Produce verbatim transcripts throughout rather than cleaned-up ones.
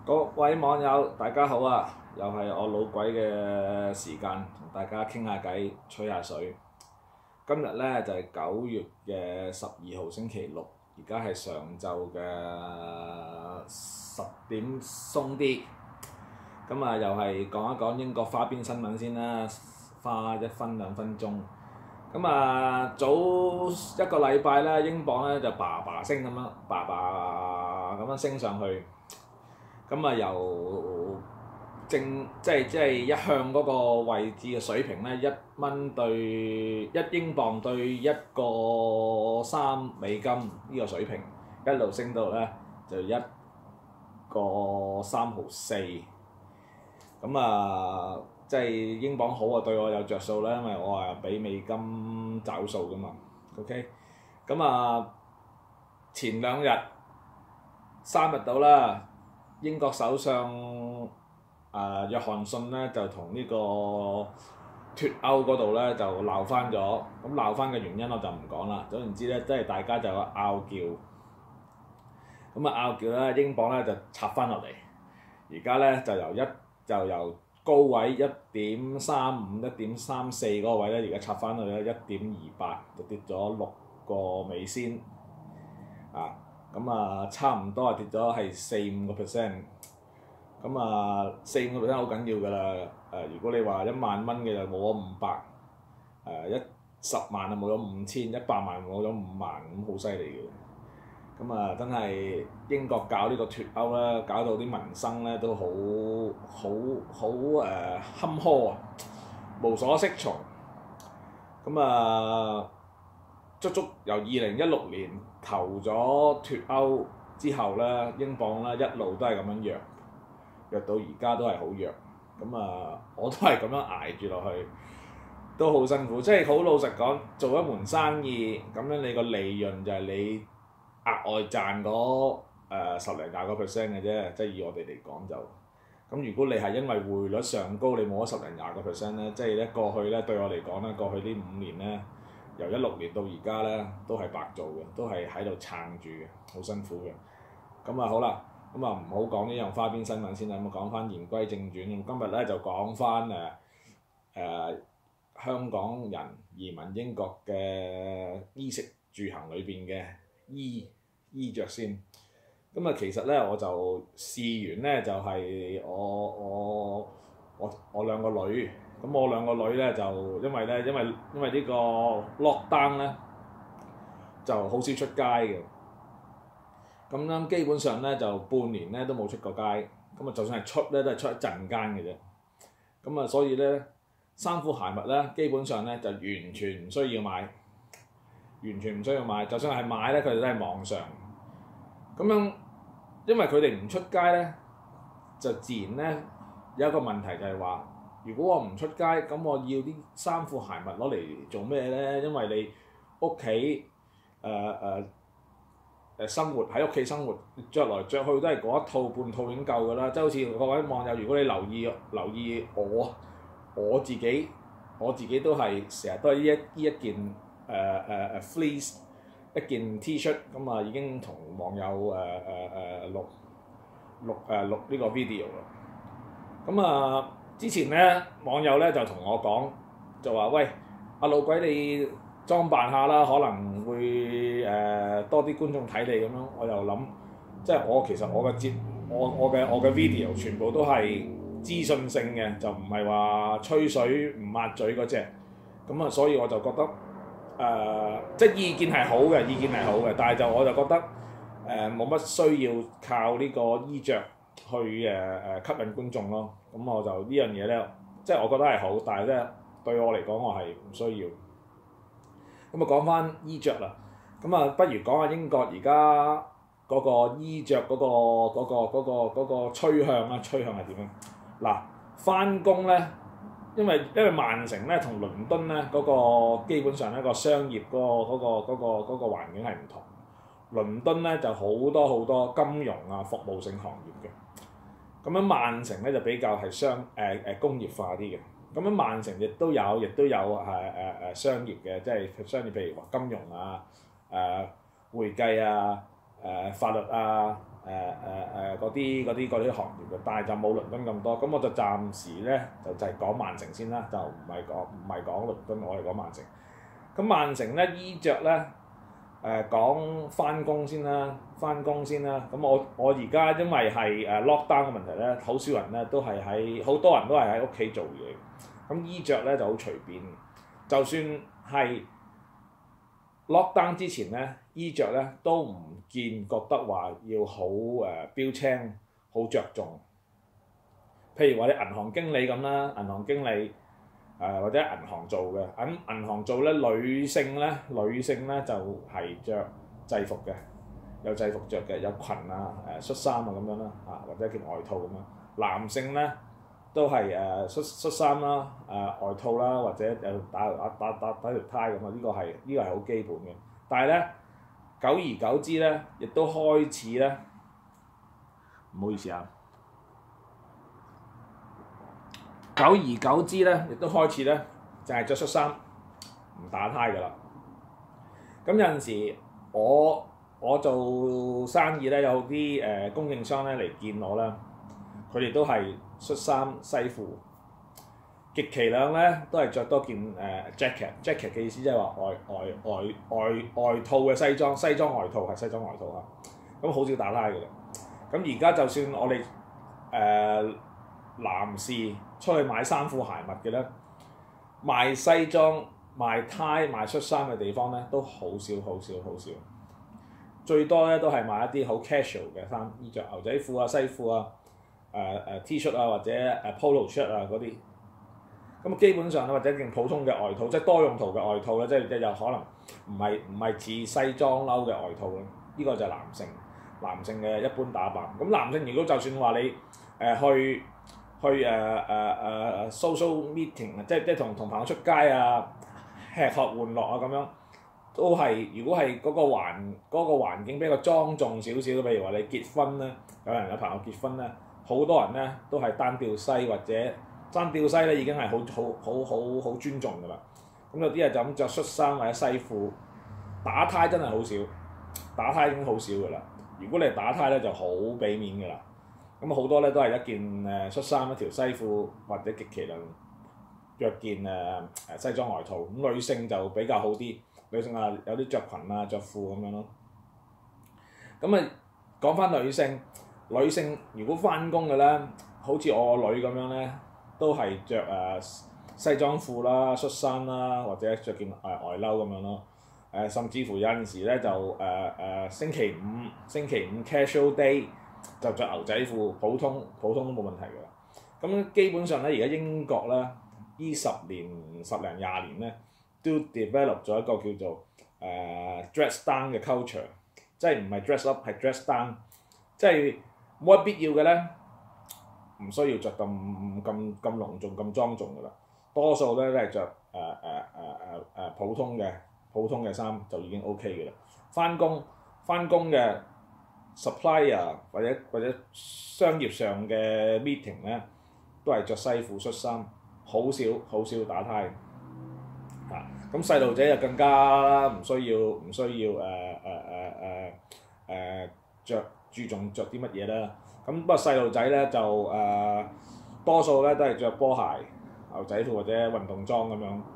各位網友，大家好啊！又係我老鬼嘅時間，同大家傾下偈，吹下水。今日咧就係九月嘅十二號星期六，而家係上晝嘅十點鬆啲。咁啊，又係講一講英國花邊新聞先啦，花一分兩分鐘。咁啊，早一個禮拜咧，英鎊咧就叭叭聲咁樣，叭叭咁樣升上去。咁啊，由正即係即係一向嗰個位置嘅水平咧，一蚊對一英鎊對一個三美金呢個水平，一路升到咧就一個三毫四。咁啊，即係英鎊好啊，對我有着數啦，因為我係俾美金找數噶嘛。OK，咁啊，前兩日三日到啦。英國首相啊、呃、約翰遜咧就同呢個脱歐嗰度咧就鬧翻咗，咁鬧翻嘅原因我就唔講啦。總言之咧，即係大家就有拗撬，咁啊拗撬咧，英鎊咧就插翻落嚟，而家咧就由一就由高位一點三五、一點三四嗰個位咧，而家插翻去咧一點二八，就跌咗六個美仙啊！咁啊，差唔多啊，跌咗係四五個 percent。咁啊，四五個 percent 好緊要㗎啦。誒，如果你話一萬蚊嘅就冇咗五百，誒一十萬就冇咗五千，一百萬冇咗五萬，咁好犀利嘅。咁啊，真係英國搞呢個脱歐啦，搞到啲民生咧都好好好誒坎坷啊，無所適從。咁啊〜足足由二零一六年投咗脱歐之後咧，英鎊咧一路都係咁樣弱，弱到而家都係好弱。咁啊，我都係咁樣捱住落去，都好辛苦。即係好老實講，做一門生意咁樣，你個利潤就係你額外賺嗰誒十零廿個 percent 嘅啫。即係以我哋嚟講就，咁如果你係因為匯率上高，你冇咗十零廿個 percent 咧，即係咧過去咧對我嚟講咧，過去呢五年咧。由一六年到而家咧，都係白做嘅，都係喺度撐住嘅，好辛苦嘅。咁啊好啦，咁啊唔好講呢樣花邊新聞先啦，咁啊講翻言歸正傳。今日咧就講翻誒誒香港人移民英國嘅衣食住行裏邊嘅衣衣著先。咁啊其實咧我就試完咧就係、是、我我我我兩個女。咁我兩個女咧就因為咧，因為因為呢個 lockdown 咧就好少出街嘅，咁樣基本上咧就半年咧都冇出過街，咁啊就算係出咧都係出一陣間嘅啫，咁啊所以咧衫褲鞋襪咧基本上咧就完全唔需要買，完全唔需要買，就算係買咧佢哋都係網上，咁樣因為佢哋唔出街咧，就自然咧有一個問題就係話。如果我唔出街，咁我要啲衫褲鞋襪攞嚟做咩咧？因為你屋企誒誒誒生活喺屋企生活，着來着去都係嗰一套半套已經夠㗎啦。即係好似各位網友，如果你留意留意我我自己，我自己都係成日都係呢一呢一件誒誒誒 fleece 一件 T-shirt 咁啊，已經同網友誒誒誒錄錄誒錄呢個 video 啦。咁啊〜之前咧，網友咧就同我講，就話喂，阿老鬼你裝扮下啦，可能會誒、呃、多啲觀眾睇你咁樣。我又諗，即係我其實我嘅節，我我嘅我嘅 video 全部都係資訊性嘅，就唔係話吹水唔抹嘴嗰隻。咁啊，所以我就覺得誒、呃，即係意見係好嘅，意見係好嘅，但係就我就覺得誒冇乜需要靠呢個衣着去誒誒、呃、吸引觀眾咯。咁我就呢樣嘢咧，即係我覺得係好，但係咧對我嚟講，我係唔需要。咁啊講翻衣着啦，咁啊不如講下英國而家嗰個衣着嗰、嗰個嗰、嗰個嗰、嗰個嗰個趨向啦，趨向係點樣？嗱，翻工咧，因為因為曼城咧同倫敦咧嗰、嗰個基本上一個商業嗰、嗰個嗰、嗰個嗰、嗰個嗰、嗰個環境係唔同。倫敦咧就好多好多金融啊服務性行業嘅。咁樣曼城咧就比較係商誒誒、呃、工業化啲嘅，咁樣曼城亦都有，亦都有誒誒誒商業嘅，即係商業，譬如話金融啊、誒、呃、會計啊、誒、呃、法律啊、 誒嗰啲嗰啲嗰啲行業嘅，但係就冇倫敦咁多。咁我就暫時咧就就係講曼城先啦，就唔係講唔係講倫敦，我係講曼城。咁曼城咧衣着咧誒講翻工先啦，翻工先啦。咁我我而家因為係誒 lockdown 嘅問題咧，好少人咧都係喺好多人都係喺屋企做嘢。咁衣着咧就好隨便，就算係 lockdown 之前咧，衣着咧都唔見覺得話要好誒、呃、標青，好着重。譬如話啲銀行經理咁啦，銀行經理誒、呃、或者銀行做嘅，咁銀行做咧女性咧女性咧就係着制服嘅，有制服着嘅，有裙啊誒恤衫啊咁樣啦，啊或者件外套咁樣。男性咧都係誒恤恤衫啦、誒、呃、外套啦，或者有打打打打打條呔咁啊，呢個係呢個係好基本嘅。但係咧，久而久之咧，亦都開始咧，唔好意思啊，久而久之咧，亦都開始咧，就係着恤衫唔打呔㗎啦。咁有陣時我我做生意咧，有啲誒、呃、供應商咧嚟見我啦，佢哋都係恤衫西褲，極其量咧都係着多件誒、呃、jacket，jacket 嘅意思即係話外外外外外套嘅西裝，西裝外套係西裝外套啊。咁好少打呔㗎啦。咁而家就算我哋誒、呃、男士出去買衫褲鞋襪嘅咧，賣西裝、賣呔、賣恤衫嘅地方咧都好少好少好少。最多咧都係買一啲好 casual 嘅衫，衣着牛仔褲啊、西褲啊、誒、呃、誒 T 恤啊或者誒 polo shirt 啊嗰啲。咁基本上咧，或者一件普通嘅外套，即係多用途嘅外套咧，即係即係有可能唔係唔係似西裝褸嘅外套咧。呢、這個就係男性男性嘅一般打扮。咁男性如果就算話你誒、呃、去去誒誒誒誒 social meeting 啊，即係即係同同朋友出街啊、吃喝玩樂啊咁樣，都係如果係嗰個環嗰、那個環境比較莊重少少，譬如話你結婚咧，有人有朋友結婚咧，好多人咧都係單吊西或者。單吊西咧已經係好好好好好尊重㗎啦，咁有啲人就咁着恤衫或者西褲，打呔真係好少，打呔已經好少㗎啦。如果你係打呔咧就好俾面㗎啦，咁好多咧都係一件誒恤衫一條西褲或者極其量着件誒誒西裝外套。咁女性就比較好啲，女性啊有啲着裙啊着褲咁樣咯。咁啊講翻女性，女性如果翻工嘅咧，好似我個女咁樣咧。都係着誒西裝褲啦、恤衫啦，或者着件誒外褸咁樣咯。誒、呃、甚至乎有陣時咧就誒誒、呃呃、星期五星期五 casual day 就着牛仔褲，普通普通都冇問題㗎。咁基本上咧，而家英國咧呢十年十零廿年咧都 develop 咗一個叫做誒、呃、dress down 嘅 culture， 即係唔係 dress up 係 dress down， 即係冇乜必要嘅咧。唔需要着咁咁咁隆重咁莊重㗎啦，多數咧都係着誒誒誒誒誒普通嘅普通嘅衫就已經 O K 嘅啦。翻工翻工嘅 supplier 或者或者商業上嘅 meeting 咧，都係着西褲恤衫，好少好少打呔。嚇，咁細路仔就更加唔需要唔需要誒誒誒誒誒著注重着啲乜嘢啦。咁不過細路仔咧就誒、呃、多數咧都係着波鞋、牛仔褲或者運動裝咁樣。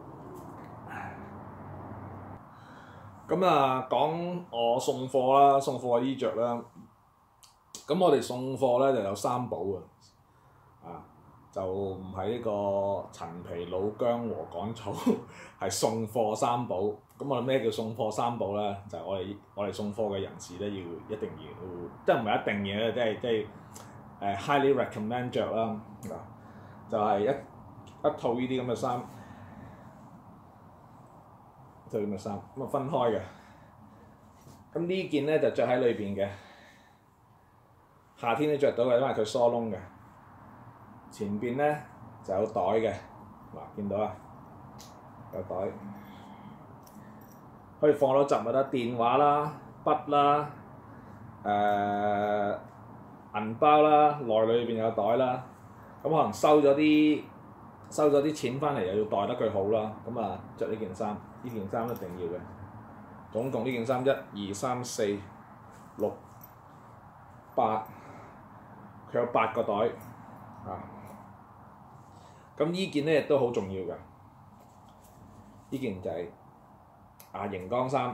咁啊講我送貨啦，送貨嘅衣着啦。咁我哋送貨咧就有三寶啊，啊就唔係呢個陳皮老薑禾稈草，係送貨三寶。咁我哋咩叫送貨三寶咧？就係、是、我哋我哋送貨嘅人士咧，要一定要，即係唔係一定嘅，即係即係誒 highly recommend 着啦，就係、是、一一套呢啲咁嘅衫，一套咁嘅衫，咁啊分開嘅。咁呢件咧就着喺裏邊嘅，夏天都着到嘅，因為佢疏窿嘅。前邊咧就有袋嘅，嗱見到啊，有袋。可以放到雜物啦，電話啦、筆啦、誒、呃、銀包啦，內裏邊有袋啦。咁可能收咗啲收咗啲錢翻嚟，又要袋得佢好啦。咁啊，着呢件衫，呢件衫一定要嘅。總共呢件衫一二三四六八，佢有八個袋啊。咁呢件咧亦都好重要㗎，呢件就係啊熒光衫，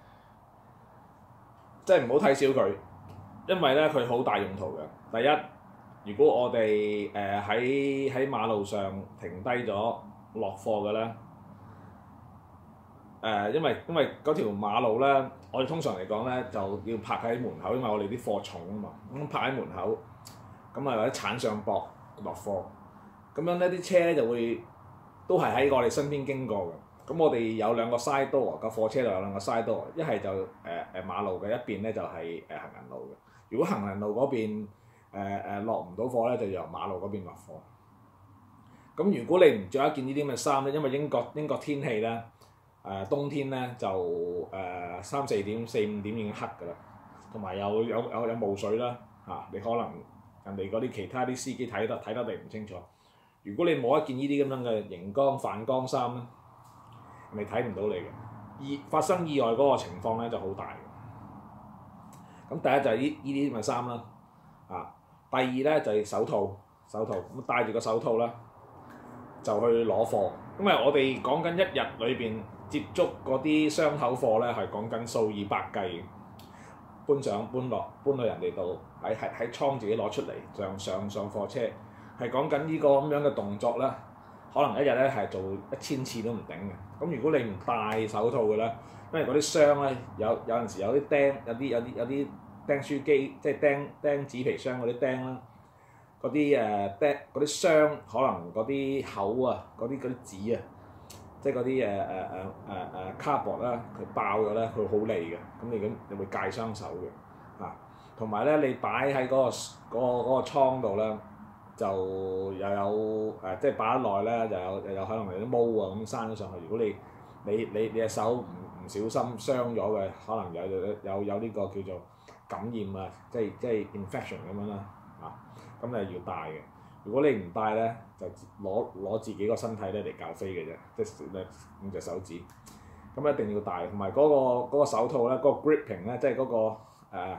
即係唔好睇小佢，因為咧佢好大用途嘅。第一，如果我哋誒喺喺馬路上停低咗落貨嘅咧，誒、呃、因為因為嗰條馬路咧，我哋通常嚟講咧就要泊喺門口，因為我哋啲貨重啊嘛，咁泊喺門口，咁啊或者鏟上膊落貨。咁樣咧，啲車咧就會都係喺我哋身邊經過嘅。咁我哋有兩個 side door，個貨車度有兩個 side door，一係就誒誒、呃、馬路嘅，一邊咧就係、是、誒行人路嘅。如果行人路嗰邊誒誒落唔到貨咧，就由馬路嗰邊落貨。咁如果你唔着一件呢啲咁嘅衫咧，因為英國英國天氣咧誒、呃、冬天咧就誒三四點四五點已經黑㗎啦，同埋有有有有霧水啦嚇、啊，你可能人哋嗰啲其他啲司機睇得睇得你唔清楚。如果你冇一件呢啲咁樣嘅熒光反光衫咧，你睇唔到你嘅，意發生意外嗰個情況咧就好大嘅。咁第一就係呢呢啲咁嘅衫啦，啊，第二咧就係手套，手套咁戴住個手套啦，就去攞貨。因為我哋講緊一日裏邊接觸嗰啲箱口貨咧，係講緊數以百計，搬上搬落搬去人哋度，喺喺喺倉自己攞出嚟，上上上貨車。係講緊呢個咁樣嘅動作咧，可能一日咧係做一千次都唔頂嘅。咁如果你唔戴手套嘅咧，因為嗰啲箱咧有有陣時有啲釘，有啲有啲有啲釘書機，即係釘釘紙皮箱嗰啲釘啦，嗰啲誒釘嗰啲箱可能嗰啲口啊，嗰啲嗰啲紙啊，即係嗰啲誒誒誒誒誒卡薄啦，佢爆咗咧，佢好利嘅，咁你咁你會戒雙手嘅嚇。同埋咧，你擺喺嗰個嗰個嗰個倉度咧。就又有誒、呃，即係擺得耐咧，就有又有可能有啲毛啊咁生咗上去。如果你你你你隻手唔唔小心傷咗嘅，可能有有有有呢個叫做感染啊，即係即係 infection 咁樣啦，啊，咁你要戴嘅。如果你唔戴咧，就攞攞自己個身體咧嚟教飛嘅啫，即係五隻手指。咁一定要戴，同埋嗰個嗰個手套咧，嗰個 gripping 咧，即係嗰個誒、呃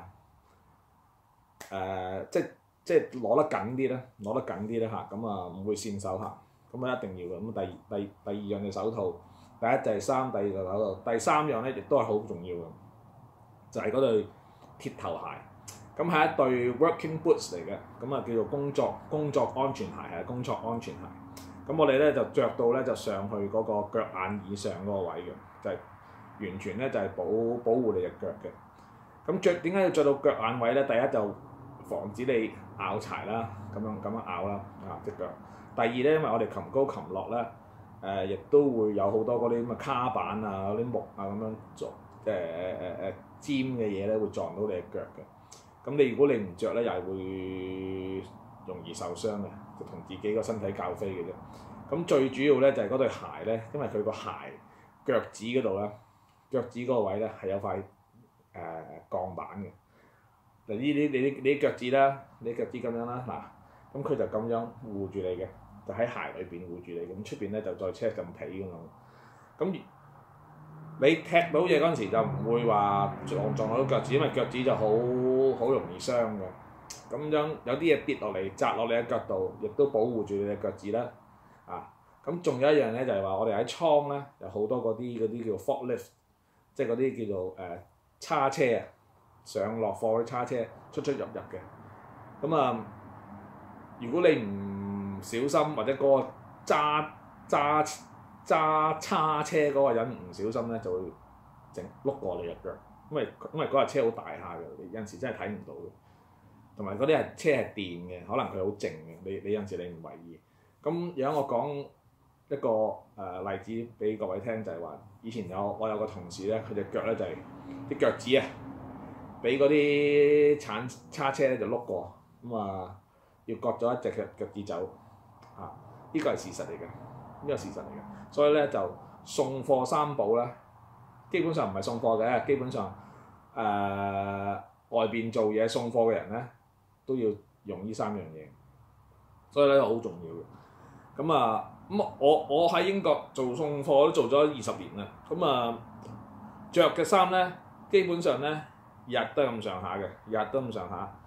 呃、即係。即係攞得緊啲咧，攞得緊啲咧嚇，咁啊唔會跣手嚇，咁啊一定要嘅。咁第二第第二樣嘅手套，第一就係衫，第二就手套，第三樣咧亦都係好重要嘅，就係嗰對鐵頭鞋。咁係一對 working boots 嚟嘅，咁啊叫做工作工作安全鞋係工作安全鞋。咁我哋咧就着到咧就上去嗰個腳眼以上嗰個位嘅，就係、是、完全咧就係保保護你隻腳嘅。咁着點解要着到腳眼位咧？第一就防止你拗柴啦，咁樣咁樣拗啦，啊隻腳。第二咧，因為我哋擒高擒落咧，誒、呃、亦都會有好多嗰啲咁嘅卡板啊、嗰啲木啊咁樣撞，誒誒誒誒尖嘅嘢咧會撞到你隻腳嘅。咁你如果你唔着咧，又係會容易受傷嘅，就同自己個身體較飛嘅啫。咁最主要咧就係嗰對鞋咧，因為佢個鞋腳趾嗰度咧，腳趾嗰個位咧係有塊誒、呃、鋼板嘅。嗱呢啲你啲你啲腳趾啦，你啲腳趾咁樣啦，嗱，咁佢就咁樣護住你嘅，就喺鞋裏邊護住你，咁出邊咧就再車咁皮咁樣。咁你踢到嘢嗰陣時就唔會話撞撞到腳趾，因為腳趾就好好容易傷嘅。咁樣有啲嘢跌落嚟砸落你嘅腳度，亦都保護住你嘅腳趾啦。啊，咁仲有一樣咧就係話我哋喺倉咧有好多嗰啲嗰啲叫做 forklift，即係嗰啲叫做誒、呃、叉車啊。上落貨啲叉車出出入入嘅，咁啊，如果你唔小心或者嗰個揸揸揸叉車嗰個人唔小心咧，就會整碌過你隻腳，因為因為嗰架車好大下嘅，你有陣時真係睇唔到嘅，同埋嗰啲係車係電嘅，可能佢好靜嘅，你你有陣時你唔為意。咁有我講一個誒、呃、例子俾各位聽，就係、是、話以前有我有個同事咧，佢隻腳咧就係、是、啲腳趾啊。俾嗰啲鏟叉車咧就碌過，咁啊要割咗一隻腳腳趾走，啊呢個係事實嚟嘅，呢個係事實嚟嘅，所以咧就送貨三寶咧，基本上唔係送貨嘅，基本上誒、呃、外邊做嘢送貨嘅人咧都要用呢三樣嘢，所以咧好重要嘅。咁啊咁我我喺英國做送貨都做咗二十年啦，咁啊着嘅衫咧基本上咧。日都係咁上下嘅，日都咁上下。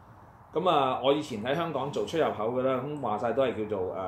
咁啊，我以前喺香港做出入口嘅啦，咁話晒都係叫做誒誒誒誒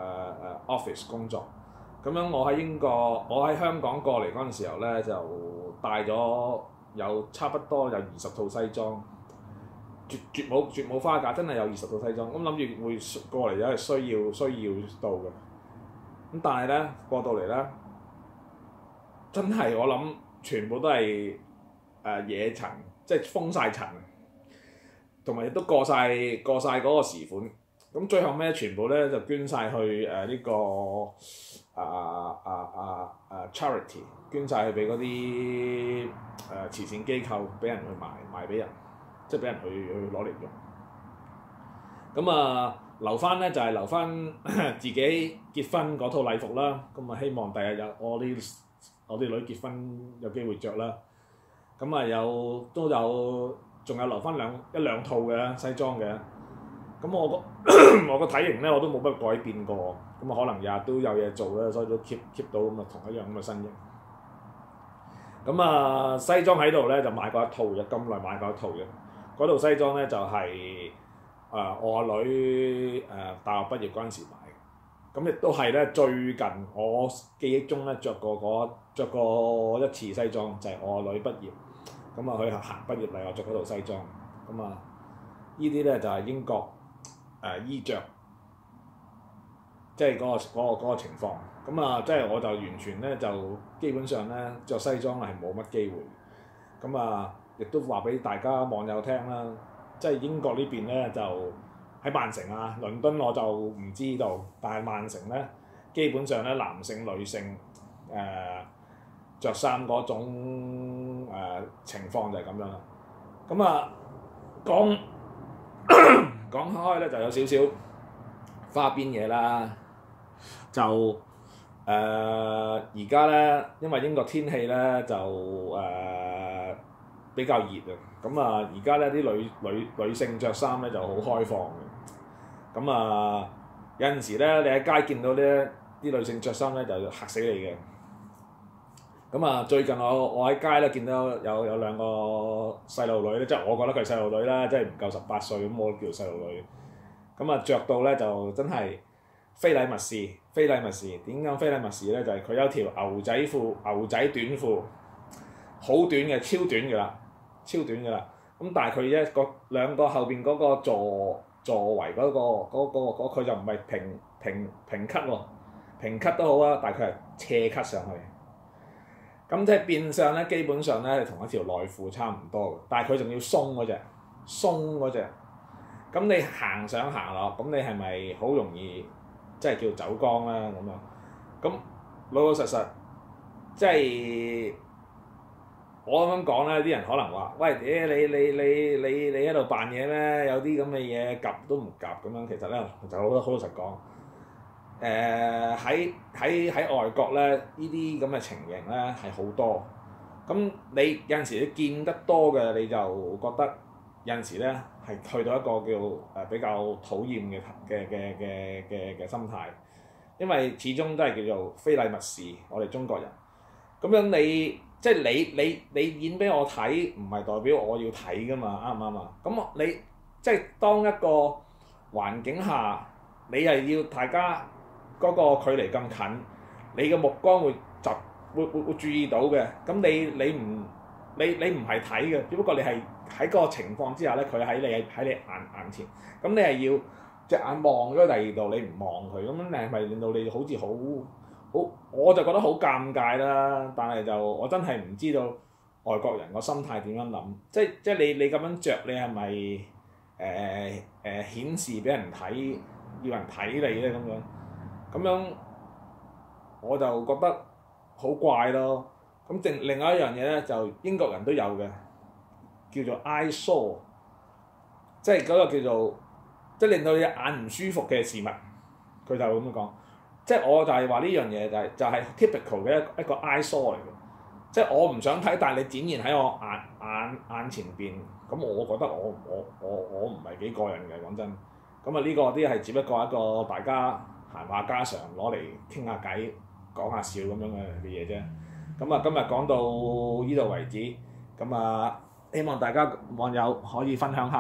office 工作。咁樣我喺英國，我喺香港過嚟嗰陣時候咧，就帶咗有差不多有二十套西裝，絕絕冇絕冇花架，真係有二十套西裝。咁諗住會過嚟有係需要需要到嘅。咁但係咧過到嚟咧，真係我諗全部都係誒惹塵，即係封晒塵。同埋亦都過晒過曬嗰個時款，咁最後尾全部咧就捐晒去誒呢、呃這個啊啊啊啊 charity， 捐晒去俾嗰啲誒慈善機構，俾人去賣賣俾人，即係俾人去去攞嚟用。咁啊留翻咧就係、是、留翻自己結婚嗰套禮服啦，咁啊希望第日有我啲我啲女結婚有機會着啦。咁啊有都有。仲有留翻兩一兩套嘅西裝嘅，咁我個我個體型咧我都冇乜改變過，咁啊可能日日都有嘢做咧，所以都 keep keep 到咁啊同一樣咁嘅身形。咁啊西裝喺度咧就買過一套嘅，咁耐買過一套嘅。嗰套西裝咧就係、是、誒、呃、我個女誒、呃、大學畢業嗰陣時買嘅，咁亦都係咧最近我記憶中咧着過嗰著過一次西裝，就係、是、我個女畢業。咁啊，佢行畢業禮，我着嗰套西裝。咁啊，呢啲咧就係、是、英國誒、呃、衣着，即係嗰、那個嗰、那個那個情況。咁啊，即係我就完全咧就基本上咧着西裝係冇乜機會。咁啊，亦都話俾大家網友聽啦，即係英國呢邊咧就喺曼城啊，倫敦我就唔知道，但係曼城咧基本上咧男性女性誒。呃着衫嗰種、呃、情況就係咁樣啦。咁啊講講開咧就有少少花邊嘢啦。就誒而家咧，因為英國天氣咧就誒、呃、比較熱啊。咁啊而家咧啲女女女性着衫咧就好開放嘅。咁啊有陣時咧你喺街見到咧啲女性着衫咧就嚇死你嘅。咁啊，最近我我喺街咧見到有有兩個細路女咧，即係我覺得佢係細路女啦，即係唔夠十八歲咁，我叫細路女。咁啊，着到咧就真係非禮勿視，非禮勿視。點解非禮勿視咧？就係、是、佢有條牛仔褲、牛仔短褲，好短嘅，超短㗎啦，超短㗎啦。咁但係佢一個兩個後邊嗰個座座圍嗰、那個嗰、那個佢就唔係平平平級喎，平級都好啊，但係佢係斜級上去。咁即係變相咧，基本上咧係同一條內褲差唔多嘅，但係佢仲要鬆嗰隻，鬆嗰隻。咁你行上行落，咁你係咪好容易即係叫走光啦咁樣？咁老老實實，即係我咁樣講咧，啲人可能話：喂，你你你你你你喺度扮嘢咩？有啲咁嘅嘢夾都唔夾咁樣。其實咧就好好老實講。誒喺喺喺外國咧，呢啲咁嘅情形咧係好多。咁你有陣時你見得多嘅，你就覺得有陣時咧係去到一個叫誒比較討厭嘅嘅嘅嘅嘅嘅心態，因為始終都係叫做非禮勿視，我哋中國人。咁樣你即係你你你演俾我睇，唔係代表我要睇噶嘛，啱唔啱啊？咁你即係當一個環境下，你係要大家嗰個距離咁近，你嘅目光會集會會會注意到嘅。咁你你唔你你唔係睇嘅，只不過你係喺嗰個情況之下咧，佢喺你喺你眼眼前。咁你係要隻眼望咗第二度，你唔望佢，咁你係咪令到你好似好好？我就覺得好尷尬啦。但係就我真係唔知道外國人個心態點樣諗。即即你你咁樣着，你係咪誒誒顯示俾人睇，要人睇你咧咁樣？咁樣我就覺得好怪咯。咁另另外一樣嘢咧，就英國人都有嘅，叫做 eyesore， 即係嗰個叫做即係令到你眼唔舒服嘅事物，佢就咁樣講。即係我就係話呢樣嘢就係、是、就係、是、typical 嘅一一個 eyesore 嚟嘅，即係我唔想睇，但係你展現喺我眼眼眼前邊，咁我覺得我我我我唔係幾過癮嘅，講真。咁啊呢個啲係只不過一個大家閒話家常攞嚟傾下偈、講下笑咁樣嘅嘅嘢啫。咁啊今日講到呢度為止，咁啊希望大家網友可以分享下啦。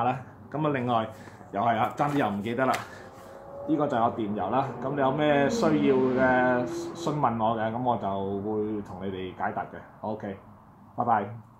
咁啊，另外又係啊，爭啲又唔記得啦。呢、這個就係我電郵啦。咁你有咩需要嘅詢問我嘅，咁我就會同你哋解答嘅。OK，拜拜。